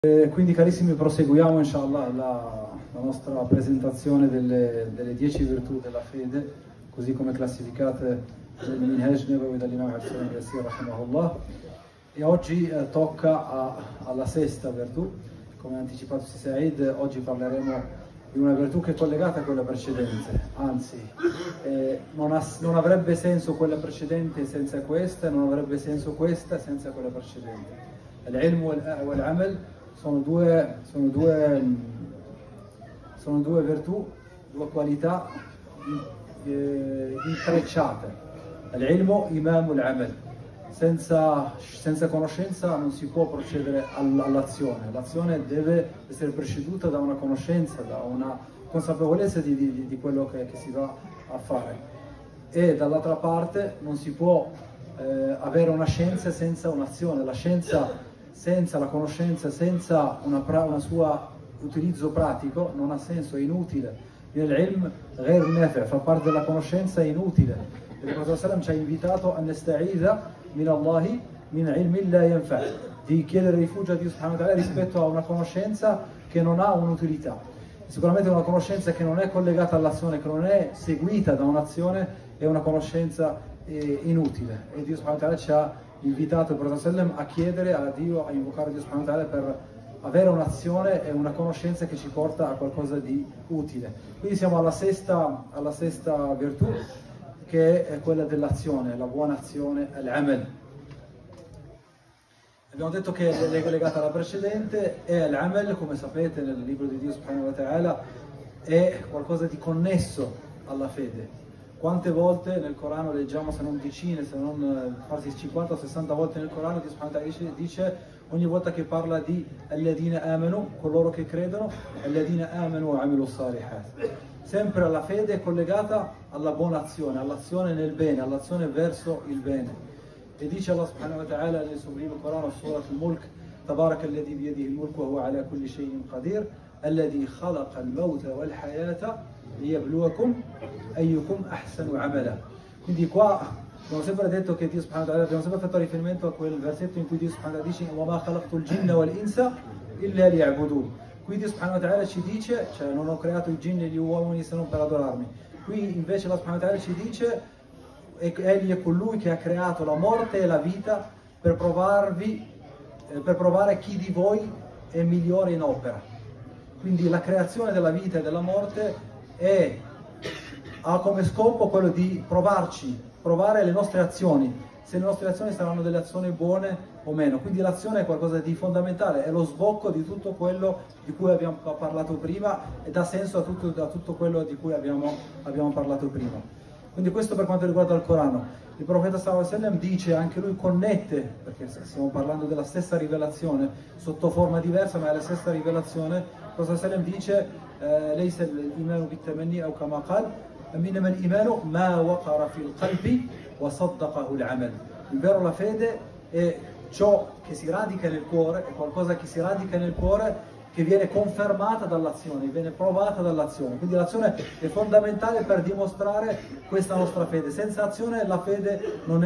Quindi carissimi, proseguiamo inshallah la nostra presentazione delle 10 virtù della fede, così come classificate nel Minhaj Nabawi dall'Imam Hassan al-Yasir rahimahullah. E oggi tocca alla sesta virtù. Come ha anticipato Said, oggi parleremo di una virtù che è collegata a quella precedente, anzi non avrebbe senso quella precedente senza questa, non avrebbe senso questa senza quella precedente. Al-ilm wal-amal sono due virtù, due qualità intrecciate. Al-ilmu imamu al-amal. Senza conoscenza non si può procedere all'azione. L'azione deve essere preceduta da una conoscenza, da una consapevolezza di quello che si va a fare. E dall'altra parte non si può avere una scienza senza un'azione. La scienza senza la conoscenza, senza una sua utilizzo pratico, non ha senso, è inutile. L'ilm ghair nafi', fa parte della conoscenza, è inutile. Il Profeta sallam ci ha invitato a nasta'idha min Allahi min ilmin la yanfa', di chiedere rifugio a Dio subhanahu wa ta'ala rispetto a una conoscenza che non ha un'utilità. Sicuramente una conoscenza che non è collegata all'azione, che non è seguita da un'azione, è una conoscenza inutile. E Dio subhanahu wa ta'ala ci ha invitato il Profeta sallam a chiedere a Dio, a invocare Dio subhanahu wa ta'ala per avere un'azione e una conoscenza che ci porta a qualcosa di utile. Quindi siamo alla sesta virtù, che è quella dell'azione, la buona azione, al-amal. Abbiamo detto che è legata alla precedente, e al-amal, come sapete nel libro di Dio subhanahu wa ta'ala, è qualcosa di connesso alla fede. Quante volte nel Corano leggiamo, se non decine, se non quasi 50 o 60 volte nel Corano, Dio subhanahu wa ta'ala dice, ogni volta che parla di alladina amanu, coloro che credono, alladina amanu wa amilu salihat. Sempre la fede è collegata alla buona azione, all'azione nel bene, all'azione verso il bene. E dice Allah subhanahu wa ta'ala nel sublime Corano, Surat al-Mulk, Tabarak alladhi biyadihi al-mulk wa huwa ala kulli shay'in qadir, alladhi khalaqa al-mawta wal-hayata liyabluwakum ayyukum ahsanu amala. Quindi qua abbiamo sempre detto che Dio subhanahu wa ta'ala, abbiamo sempre fatto riferimento a quel versetto in cui Dio subhanahu wa ta'ala dice wa ma khalaqtu al-jinna wal-insa illa liya'budun. Qui Dio subhanahu wa ta'ala ci dice, cioè non ho creato i jinni e gli uomini se non per adorarmi. Qui invece Allah subhanahu wa ta'ala ci dice, egli è colui che ha creato la morte e la vita per provare chi di voi è migliore in opera. Quindi la creazione della vita e della morte ha come scopo quello di provare le nostre azioni, se le nostre azioni saranno delle azioni buone o meno. Quindi l'azione è qualcosa di fondamentale, è lo sbocco di tutto quello di cui abbiamo parlato prima e dà senso a tutto quello di cui abbiamo parlato prima. Quindi questo per quanto riguarda il Corano. Il Profeta sallallahu alaihi wasallam dice, anche lui connette, perché stiamo parlando della stessa rivelazione, sotto forma diversa ma è la stessa rivelazione. Il Profeta sallallahu alaihi wasallam dice, laysa al-imanu bit-tamanni aw kama qala, innama al-imanu ma waqara fil qalbi wa saddaqahu al-amal. Il vero, la fede è ciò che si radica nel cuore, è qualcosa che si radica nel cuore, che viene confermata dall'azione, viene provata dall'azione. Quindi l'azione è fondamentale per dimostrare questa nostra fede. Senza azione la fede non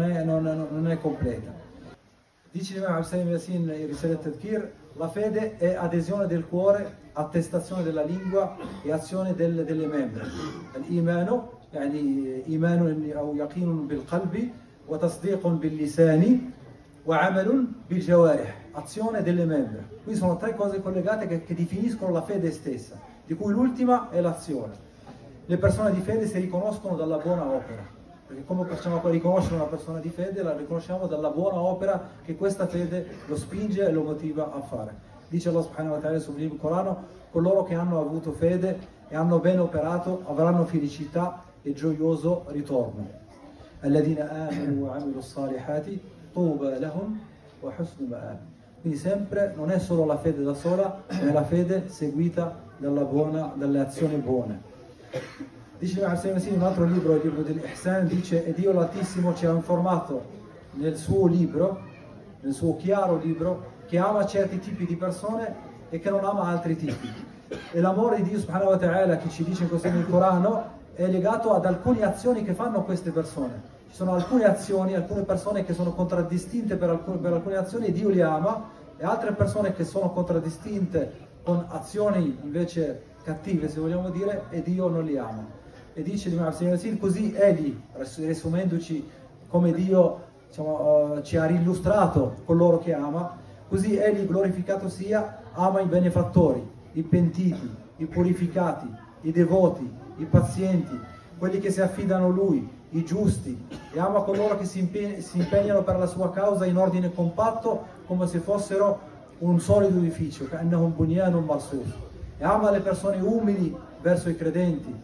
è completa. Dice l'Imam Hussein Yasin in Risale al-Tadhkir, la fede è adesione del cuore, attestazione della lingua e azione delle membra. L'imanu, yani imanun o yaqinun bil qalbi wa tasdiqun bil lisani wa amalun bil jawarih. Azione delle membra. Qui sono tre cose collegate che definiscono la fede stessa, di cui l'ultima è l'azione. Le persone di fede si riconoscono dalla buona opera, perché come possiamo riconoscere una persona di fede? La riconosciamo dalla buona opera che questa fede lo spinge e lo motiva a fare. Dice Allah subhanahu wa ta'ala sul Corano, coloro che hanno avuto fede e hanno ben operato avranno felicità e gioioso ritorno. Alladina amanu wa amilu salihati tuba lahum wa husnu ma'ab. Quindi sempre non è solo la fede da sola, ma è la fede seguita dalle azioni buone. Dice in un altro libro, il libro dell'Ihsan, dice, ed Dio l'Altissimo ci ha informato nel suo libro, nel suo chiaro libro, che ama certi tipi di persone e che non ama altri tipi. E l'amore di Dio subhanahu wa ta'ala, che ci dice così nel Corano, è legato ad alcune azioni che fanno queste persone. Ci sono alcune azioni, alcune persone che sono contraddistinte per alcune azioni, e Dio li ama, e altre persone che sono contraddistinte con azioni invece cattive, se vogliamo dire, e Dio non li ama. E dice l'Imam Al-Sinaisi, così egli, riassumendoci come Dio ci ha illustrato coloro che ama, così egli, glorificato sia, ama i benefattori, i pentiti, i purificati, i devoti, i pazienti, quelli che si affidano a Lui, i giusti, e ama coloro che si impegnano per la sua causa in ordine compatto come se fossero un solido edificio, كأنهم بنيان مرصوص. E ama le persone umili verso i credenti,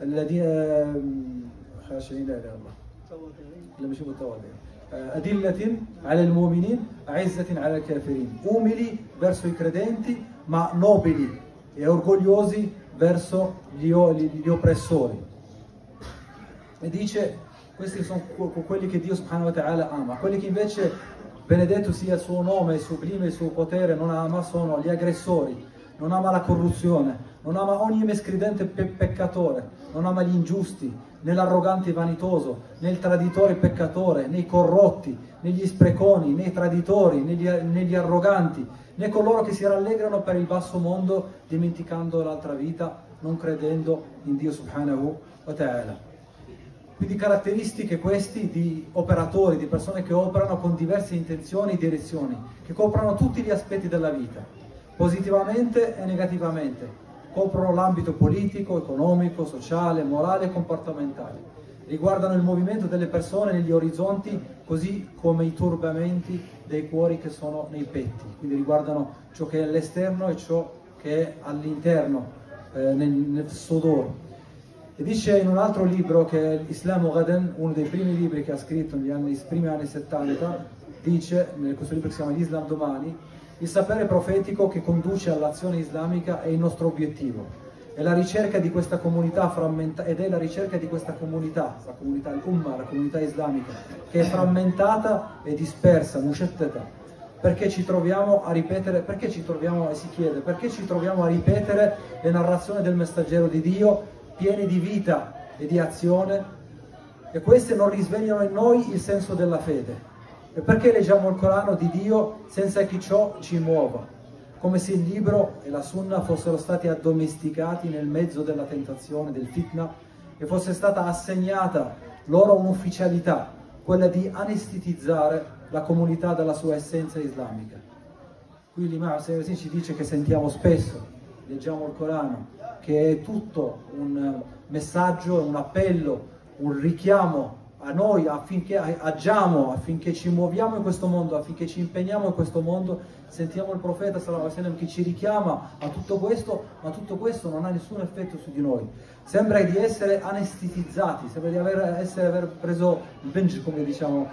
أدلة على المؤمنين أعزة على الكافرين, umili verso i credenti ma nobili e orgogliosi verso gli oppressori. E dice, questi sono quelli che Dio subhanahu wa ta'ala ama. Quelli che invece, benedetto sia il suo nome, sublime il suo potere, non ama sono gli aggressori, non ama la corruzione, non ama ogni miscredente peccatore, non ama gli ingiusti, né l'arrogante vanitoso, né il traditore peccatore, né i corrotti, né gli spreconi, né i traditori, né gli arroganti, né coloro che si rallegrano per il basso mondo, dimenticando l'altra vita, non credendo in Dio subhanahu wa ta'ala. Quindi caratteristiche questi di operatori, di persone che operano con diverse intenzioni e direzioni, che coprono tutti gli aspetti della vita, positivamente e negativamente. Coprono l'ambito politico, economico, sociale, morale e comportamentale. Riguardano il movimento delle persone negli orizzonti, così come i turbamenti dei cuori che sono nei petti. Quindi riguardano ciò che è all'esterno e ciò che è all'interno, nel sodore. E dice in un altro libro, che è l'Islam Ghadan, uno dei primi libri che ha scritto nei primi anni 70, dice, in questo libro che si chiama L'Islam domani, il sapere profetico che conduce all'azione islamica è il nostro obiettivo. È la ricerca di questa comunità ed è la ricerca di questa comunità, la comunità al-Ummah, la comunità islamica, che è frammentata e dispersa, mushattata. Perché ci troviamo a ripetere, perché ci troviamo, e si chiede, perché ci troviamo a ripetere le narrazioni del messaggero di Dio, pieni di vita e di azione, e queste non risvegliano in noi il senso della fede. E perché leggiamo il Corano di Dio senza che ciò ci muova, come se il libro e la sunna fossero stati addomesticati nel mezzo della tentazione, del fitna, e fosse stata assegnata loro un'ufficialità, quella di anestetizzare la comunità dalla sua essenza islamica. Qui l'Imam ci dice che sentiamo spesso, leggiamo il Corano, che è tutto un messaggio, un appello, un richiamo a noi affinché agiamo, affinché ci muoviamo in questo mondo, affinché ci impegniamo in questo mondo. Sentiamo il profeta sallallahu alaihi wasallam che ci richiama a tutto questo, ma tutto questo non ha nessun effetto su di noi. Sembra di essere anestetizzati, sembra di aver preso il benj, come diciamo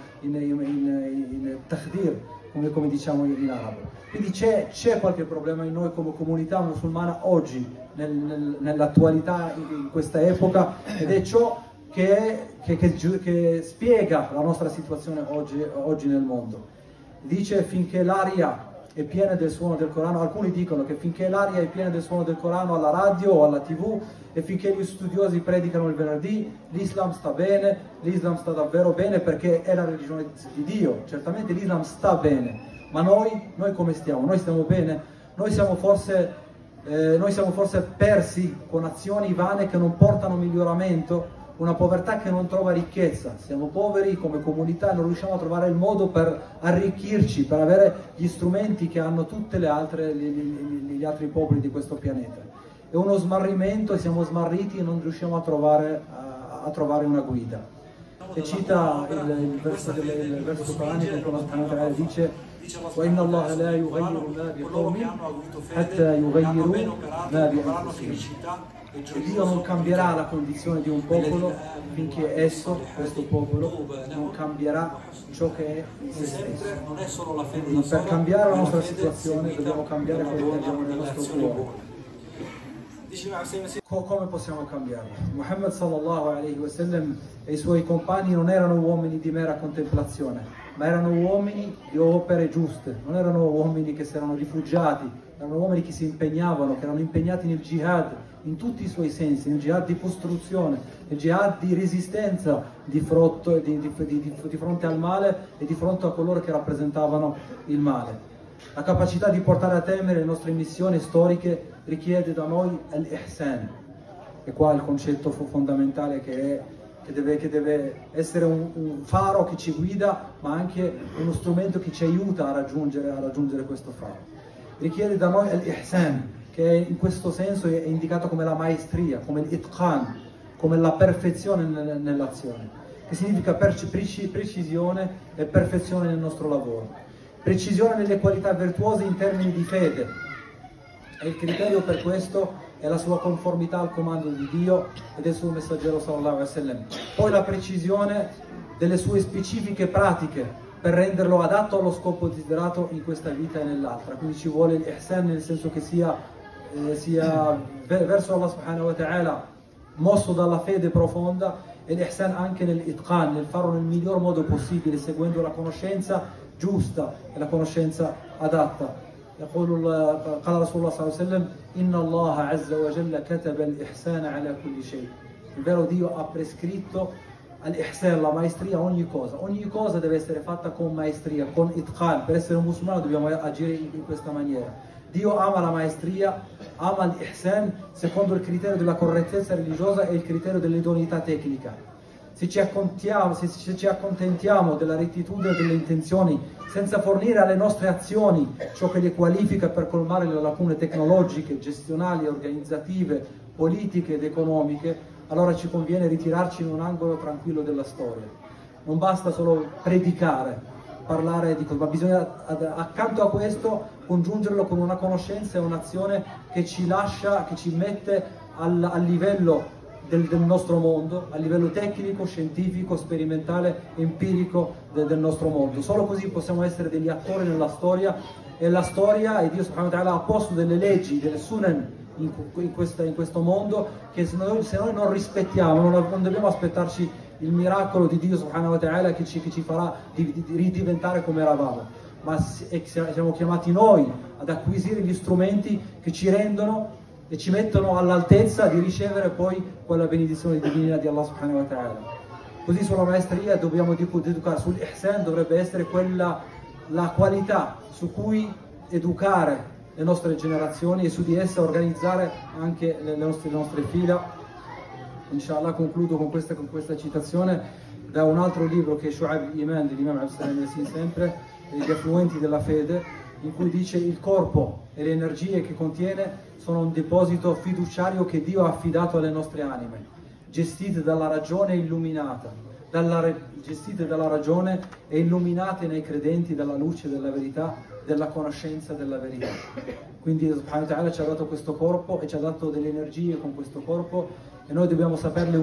in takhdir, come diciamo in arabo. Quindi c'è qualche problema in noi come comunità musulmana oggi, nell'attualità, in questa epoca, ed è ciò che spiega la nostra situazione oggi nel mondo. Dice finché l'aria è piena del suono del Corano, alcuni dicono che finché l'aria è piena del suono del Corano alla radio o alla TV, e finché gli studiosi predicano il venerdì, l'Islam sta bene, l'Islam sta davvero bene perché è la religione di Dio. Certamente l'Islam sta bene, ma noi come stiamo? Noi stiamo bene? Noi siamo forse persi con azioni vane che non portano miglioramento, una povertà che non trova ricchezza. Siamo poveri come comunità e non riusciamo a trovare il modo per arricchirci, per avere gli strumenti che hanno tutte gli altri popoli di questo pianeta. È uno smarrimento, e siamo smarriti e non riusciamo a trovare una guida. E cita il verso coranico, che Allah subhanahu wa ta'ala dice: وَإِنَّ اللَّهَ لَا يُغَيِّرُ مَا بِقَوْمٍ حَتَّى يُغَيِّرُوا مَا بِأَنفُسِهِمْ. E Dio non cambierà la condizione di un popolo finché esso, questo popolo, non cambierà ciò che è in se stesso. Quindi per cambiare la nostra situazione dobbiamo cambiare quello che abbiamo nel nostro cuore. Come possiamo cambiarlo? Muhammad sallallahu alaihi wasallam e i suoi compagni non erano uomini di mera contemplazione, ma erano uomini di opere giuste, non erano uomini che si erano rifugiati, erano uomini che si impegnavano, che erano impegnati nel jihad in tutti i suoi sensi, nel jihad di costruzione, nel jihad di resistenza di fronte al male e di fronte a coloro che rappresentavano il male. La capacità di portare a termine le nostre missioni storiche richiede da noi l'ihsan. E qua il concetto fondamentale che deve essere un faro che ci guida, ma anche uno strumento che ci aiuta a raggiungere questo faro. Richiede da noi l'ihsan, che in questo senso è indicato come la maestria, come l'itqan, come la perfezione nell'azione, che significa precisione e perfezione nel nostro lavoro. Precisione nelle qualità virtuose in termini di fede, e il criterio per questo è la sua conformità al comando di Dio e del suo messaggero sallallahu alaihi wasallam. Poi la precisione delle sue specifiche pratiche per renderlo adatto allo scopo desiderato in questa vita e nell'altra. Quindi ci vuole l'ihsan, nel senso che sia verso Allah subhanahu wa ta'ala, mosso dalla fede profonda, e l'ihsan anche nell'itqan, nel farlo nel miglior modo possibile, seguendo la conoscenza giusta e la conoscenza adatta. قال رسول الله صلى الله عليه وسلم إن الله عز وجل كتب الإحسان على كل شيء. Il vero Dio ha prescritto l'ihsan, la maestria, ogni cosa deve essere fatta con maestria, con itqan. Per essere un musulmano dobbiamo agire in questa maniera. Dio ama la maestria, ama l'ihsan secondo il criterio della correttezza religiosa e il criterio dell'idoneità tecnica. Se ci accontentiamo della rettitudine delle intenzioni senza fornire alle nostre azioni ciò che le qualifica per colmare le lacune tecnologiche, gestionali, organizzative, politiche ed economiche, allora ci conviene ritirarci in un angolo tranquillo della storia. Non basta solo predicare, parlare di cose, ma bisogna accanto a questo congiungerlo con una conoscenza e un'azione che ci lascia, che ci mette al livello del nostro mondo, a livello tecnico, scientifico, sperimentale, empirico del nostro mondo. Solo così possiamo essere degli attori nella storia, e la storia, e Dio subhanahu wa ta'ala ha posto delle leggi, delle sunan in questo mondo, che se noi non rispettiamo, non dobbiamo aspettarci il miracolo di Dio subhanahu wa ta'ala che ci farà ridiventare come eravamo, ma siamo chiamati noi ad acquisire gli strumenti che ci rendono e ci mettono all'altezza di ricevere poi quella benedizione divina di Allah subhanahu wa ta'ala. Così sulla maestria dobbiamo educare, sull'ihsan dovrebbe essere quella la qualità su cui educare le nostre generazioni e su di essa organizzare anche le nostre fila. Inshallah concludo con questa citazione da un altro libro che è Shu'ab al-Iman dell'Imam Abdussalam Yassin, sempre Gli affluenti della fede, in cui dice: il corpo e le energie che contiene sono un deposito fiduciario che Dio ha affidato alle nostre anime, gestite dalla ragione illuminata, gestite dalla ragione e illuminate nei credenti dalla luce della verità, della conoscenza della verità. Quindi subhanahu wa ta'ala ci ha dato questo corpo e ci ha dato delle energie con questo corpo, e noi dobbiamo saperle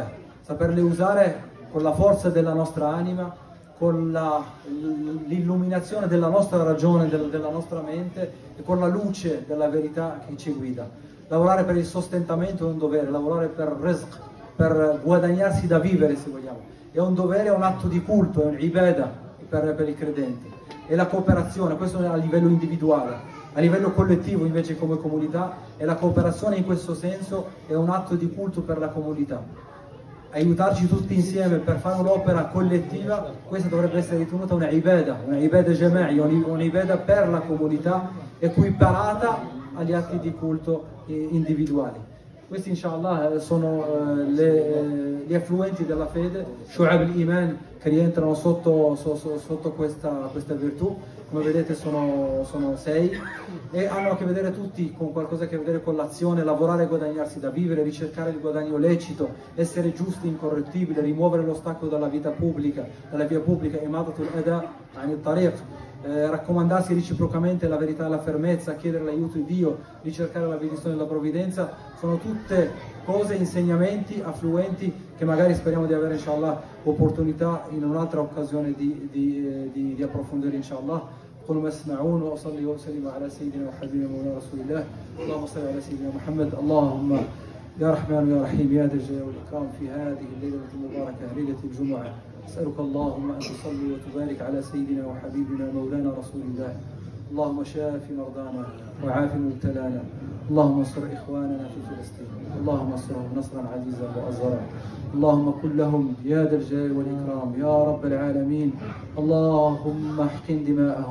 usare con la forza della nostra anima, con l'illuminazione della nostra ragione, della nostra mente, e con la luce della verità che ci guida. Lavorare per il sostentamento è un dovere, lavorare per rizq, per guadagnarsi da vivere, se vogliamo, è un dovere, è un atto di culto, è un ibadah per i credenti. E la cooperazione, questo è a livello individuale. A livello collettivo invece, come comunità, e la cooperazione in questo senso è un atto di culto per la comunità. Aiutarci tutti insieme per fare un'opera collettiva, questa dovrebbe essere ritenuta una ibadah jama'i, una ibadah per la comunità, equiparata agli atti di culto individuali. Questi inshallah sono gli affluenti della fede, Shu'ab al-Iman, che rientrano sotto questa virtù. Come vedete sono 6 e hanno a che vedere tutti con qualcosa a che vedere con l'azione, lavorare e guadagnarsi da vivere, ricercare il guadagno lecito, essere giusti, incorrettibili, rimuovere l'ostacolo dalla via pubblica, imadatul ada anil tariq, raccomandarsi reciprocamente la verità e la fermezza, chiedere l'aiuto di Dio, ricercare la benedizione della provvidenza. Sono tutte cose, insegnamenti, affluenti che magari speriamo di avere inshallah opportunità in un'altra occasione di approfondire inshallah. قل ما تسمعون واصلي واسلم على سيدنا وحبيبنا مولانا رسول الله. اللهم صل على سيدنا محمد. اللهم يا رحمن يا رحيم يا ذا الجلال والاكرام في هذه الليله المباركه ليله الجمعه اسالك اللهم ان تصلي وتبارك على سيدنا وحبيبنا مولانا رسول الله. اللهم شاف مرضانا وعاف مبتلانا. اللهم انصر اخواننا في فلسطين. اللهم انصرهم نصرا عزيزا مؤزرا. اللهم كن لهم يا ذا الجلال والإكرام يا رب العالمين. اللهم احقن دماءهم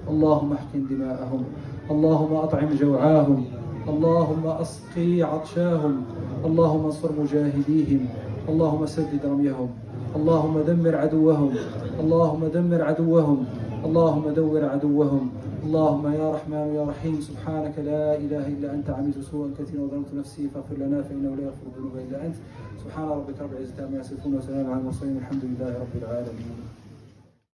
اللهم احقن دماءهم، اللهم أطعم جوعاهم، اللهم أسقي عطشاهم، اللهم انصر مجاهديهم، اللهم سدد رميهم، اللهم دمر عدوهم، اللهم دمر عدوهم، اللهم دور عدوهم. اللهم يا رحمن يا رحيم، سبحانك لا إله إلا أنت، عملت سوءا كثيرا وظلمت نفسي فاغفر لنا فإنه لا يغفر الذنوب إلا أنت. سبحان ربك رب العزة عما يصفون وسلام على المرسلين، الحمد لله رب العالمين.